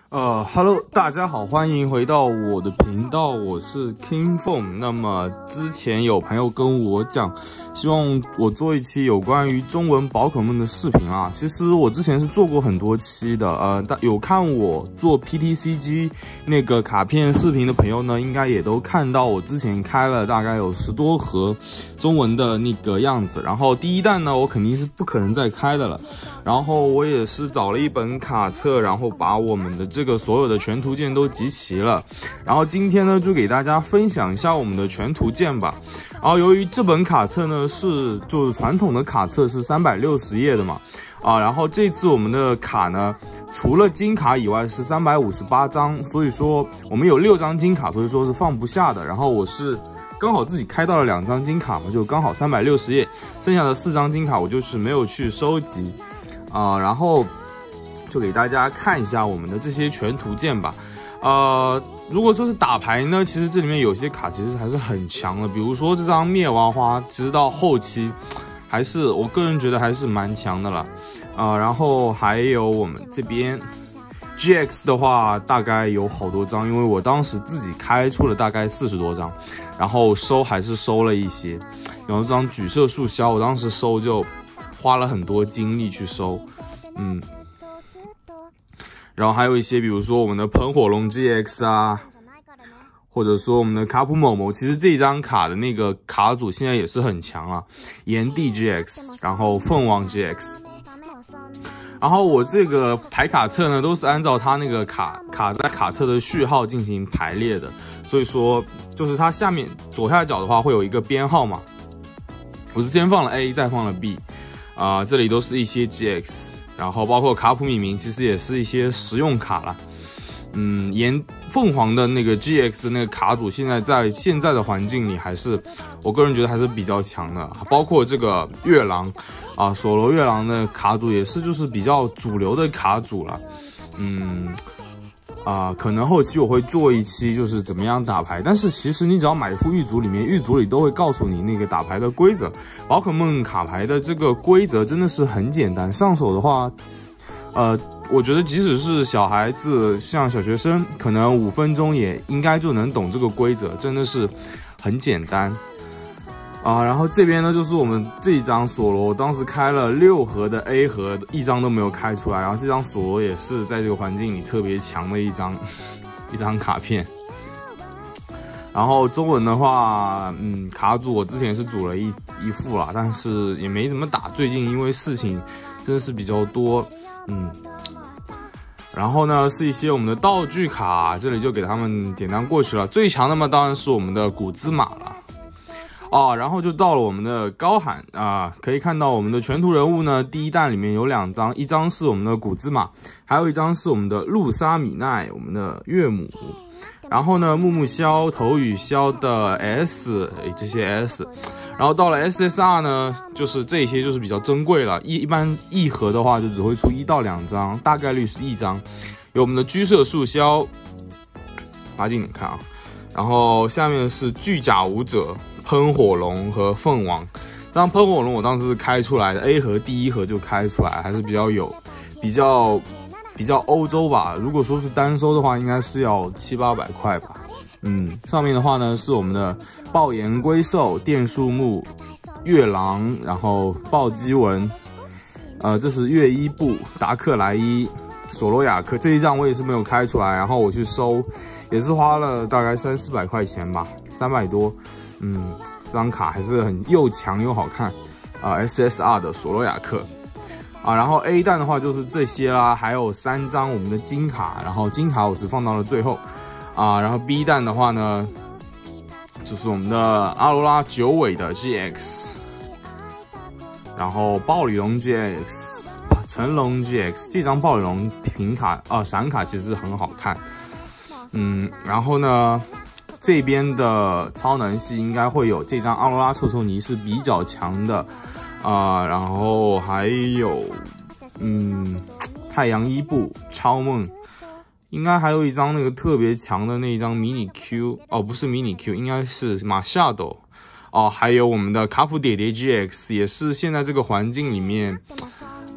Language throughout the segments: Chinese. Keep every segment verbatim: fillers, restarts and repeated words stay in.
呃，Hello， 大家好，欢迎回到我的频道，我是 King Phone。那么之前有朋友跟我讲，希望我做一期有关于中文宝可梦的视频啊。其实我之前是做过很多期的，呃，有看我做 P T C G 那个卡片视频的朋友呢，应该也都看到我之前开了大概有十多盒中文的那个样子。然后第一弹呢，我肯定是不可能再开的了。然后我也是找了一本卡册，然后把我们的这个所有的全图鉴都集齐了。然后今天呢，就给大家分享一下我们的全图鉴吧。然后由于这本卡册呢是就是传统的卡册是三百六十页的嘛，啊，然后这次我们的卡呢，除了金卡以外是三百五十八张，所以说我们有六张金卡，所以说是放不下的。然后我是刚好自己开到了两张金卡嘛，就刚好三百六十页，剩下的四张金卡我就是没有去收集。啊、呃，然后就给大家看一下我们的这些全图鉴吧。呃，如果说是打牌呢，其实这里面有些卡其实还是很强的，比如说这张灭亡花，其实到后期还是我个人觉得还是蛮强的了。啊、呃，然后还有我们这边 G X 的话，大概有好多张，因为我当时自己开出了大概四十多张，然后收还是收了一些。有这张举射树枭，我当时收就花了很多精力去收，嗯，然后还有一些，比如说我们的喷火龙 G X 啊，或者说我们的卡普某某，其实这一张卡的那个卡组现在也是很强啊，炎帝 G X， 然后凤凰 G X， 然后我这个排卡册呢，都是按照它那个卡卡在卡册的序号进行排列的，所以说就是它下面左下角的话会有一个编号嘛，我是先放了 A， 再放了 B。啊、呃，这里都是一些 G X， 然后包括卡普米明，其实也是一些实用卡啦。嗯，炎凤凰的那个 G X 那个卡组，现在在现在的环境里，还是我个人觉得还是比较强的。包括这个月狼啊，索罗月狼的卡组也是就是比较主流的卡组了。嗯。啊、呃，可能后期我会做一期，就是怎么样打牌。但是其实你只要买一副玉组，里面玉组里都会告诉你那个打牌的规则。宝可梦卡牌的这个规则真的是很简单，上手的话，呃，我觉得即使是小孩子，像小学生，可能五分钟也应该就能懂这个规则，真的是很简单。啊，然后这边呢就是我们这一张索罗，我当时开了六盒的 A 盒，一张都没有开出来。然后这张索罗也是在这个环境里特别强的一张一张卡片。然后中文的话，嗯，卡组我之前是组了一一副啦，但是也没怎么打。最近因为事情真的是比较多，嗯。然后呢是一些我们的道具卡，这里就给他们简单过去了。最强的嘛当然是我们的古兹马了。哦，然后就到了我们的高喊啊，可以看到我们的全图人物呢，第一弹里面有两张，一张是我们的古兹马，还有一张是我们的露莎米奈，我们的岳母。然后呢，木木枭、头羽枭的 S， 哎，这些 S。然后到了 S S R 呢，就是这些就是比较珍贵了，一一般一盒的话就只会出一到两张，大概率是一张。有我们的居舍树枭，拉近点看啊。然后下面是巨甲舞者、喷火龙和凤凰。当喷火龙我当时是开出来的 A 盒第一盒就开出来，还是比较有比较比较欧洲吧。如果说是单收的话，应该是要七八百块吧。嗯，上面的话呢是我们的爆炎龟兽、电树木、月狼，然后暴击纹，呃，这是月伊布、达克莱伊、索罗亚克这一张我也是没有开出来，然后我去收。也是花了大概三四百块钱吧，三百多。嗯，这张卡还是很又强又好看啊、呃、！S S R 的索罗亚克啊，然后 A 弹的话就是这些啦，还有三张我们的金卡，然后金卡我是放到了最后啊。然后 B 弹的话呢，就是我们的阿罗拉九尾的 G X， 然后暴鲤龙 G X、成龙 G X， 这张暴鲤龙平卡啊闪卡其实很好看。嗯，然后呢，这边的超能系应该会有这张阿罗拉臭臭泥是比较强的啊、呃，然后还有嗯太阳伊布、超梦，应该还有一张那个特别强的那一张迷你 Q 哦，不是迷你 Q， 应该是马夏斗哦，还有我们的卡普爹爹 G X， 也是现在这个环境里面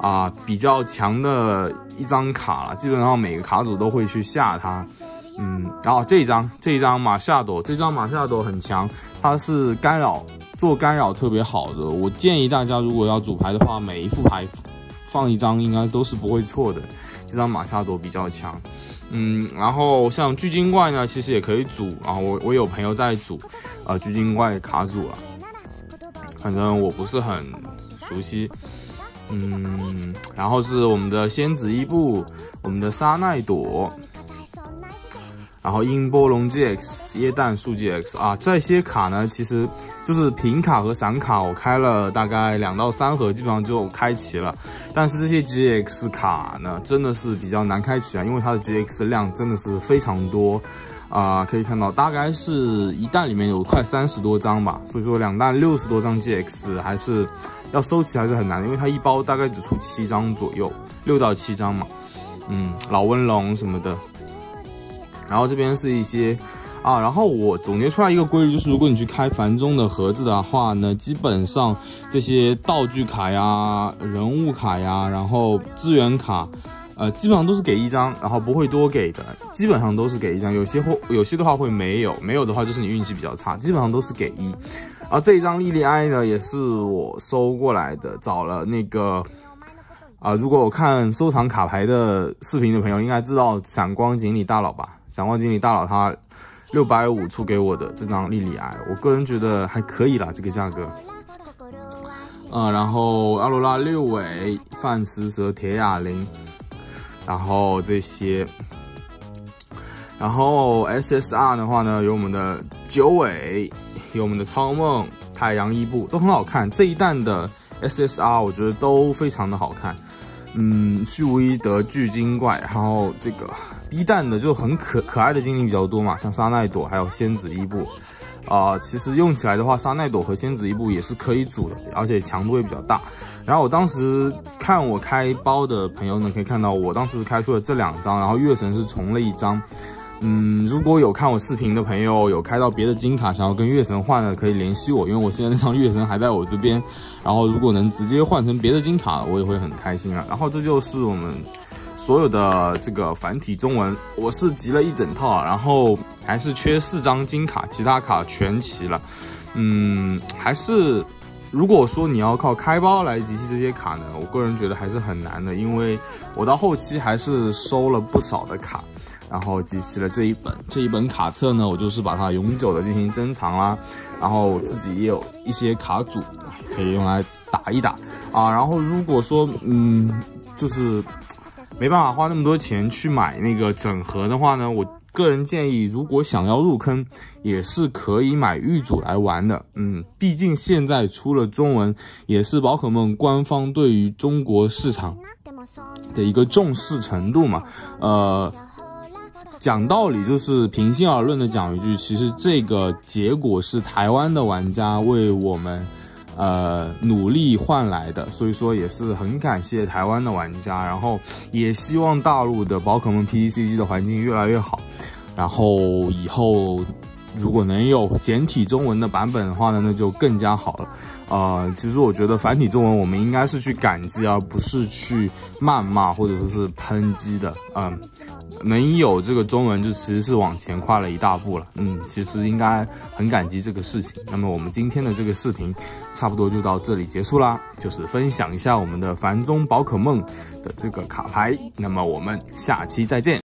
啊、呃、比较强的一张卡了，基本上每个卡组都会去下它。嗯，然后这一张这一张马夏朵，这张马夏朵很强，它是干扰做干扰特别好的。我建议大家如果要组牌的话，每一副牌放一张应该都是不会错的。这张马夏朵比较强。嗯，然后像巨精怪呢，其实也可以组，然后我我有朋友在组，呃，巨精怪卡组了，反正我不是很熟悉。嗯，然后是我们的仙子伊布，我们的沙奈朵，然后音波龙 G X、椰蛋树 G X 啊，这些卡呢，其实就是平卡和闪卡，我开了大概两到三盒，基本上就开齐了。但是这些 G X 卡呢，真的是比较难开启啊，因为它的 G X 的量真的是非常多啊、呃，可以看到大概是一弹里面有快三十多张吧，所以说两弹六十多张 G X 还是要收齐还是很难的，因为它一包大概只出七张左右，六到七张嘛，嗯，老温龙什么的。然后这边是一些啊，然后我总结出来一个规律，就是如果你去开繁中的盒子的话呢，基本上这些道具卡呀、人物卡呀，然后资源卡，呃，基本上都是给一张，然后不会多给的，基本上都是给一张，有些会有些的话会没有，没有的话就是你运气比较差，基本上都是给一。然后这一张莉莉埃呢，也是我收过来的，找了那个。啊、呃，如果我看收藏卡牌的视频的朋友，应该知道闪光锦鲤大佬吧？闪光锦鲤大佬他六百五出给我的这张莉莉埃，我个人觉得还可以啦，这个价格。呃，然后阿罗拉六尾、范慈蛇、铁哑铃，然后这些，然后 S S R 的话呢，有我们的九尾，有我们的超梦、太阳伊布，都很好看。这一弹的 S S R 我觉得都非常的好看。嗯，虚无一德巨精怪，然后这个 B 弹的就很可可爱的精灵比较多嘛，像沙奈朵还有仙子伊布，啊、呃，其实用起来的话，沙奈朵和仙子伊布也是可以组的，而且强度也比较大。然后我当时看我开包的朋友呢，可以看到我当时开出了这两张，然后月神是重了一张。嗯，如果有看我视频的朋友有开到别的金卡，想要跟月神换的，可以联系我，因为我现在那张月神还在我这边。然后如果能直接换成别的金卡，我也会很开心啊。然后这就是我们所有的这个繁体中文，我是集了一整套，然后还是缺四张金卡，其他卡全齐了。嗯，还是如果说你要靠开包来集齐这些卡呢，我个人觉得还是很难的，因为我到后期还是收了不少的卡。然后集齐了这一本，这一本卡册呢，我就是把它永久的进行珍藏啦。然后自己也有一些卡组可以用来打一打啊。然后如果说嗯，就是没办法花那么多钱去买那个整盒的话呢，我个人建议，如果想要入坑，也是可以买玉组来玩的。嗯，毕竟现在出了中文，也是宝可梦官方对于中国市场的一个重视程度嘛。呃。讲道理，就是平心而论的讲一句，其实这个结果是台湾的玩家为我们呃努力换来的，所以说也是很感谢台湾的玩家，然后也希望大陆的宝可梦 P T C G 的环境越来越好，然后以后如果能有简体中文的版本的话呢，那就更加好了。呃，其实我觉得繁体中文我们应该是去感激，而不是去谩骂或者说是抨击的。嗯，能有这个中文，就其实是往前跨了一大步了。嗯，其实应该很感激这个事情。那么我们今天的这个视频差不多就到这里结束啦，就是分享一下我们的繁中宝可梦的这个卡牌。那么我们下期再见。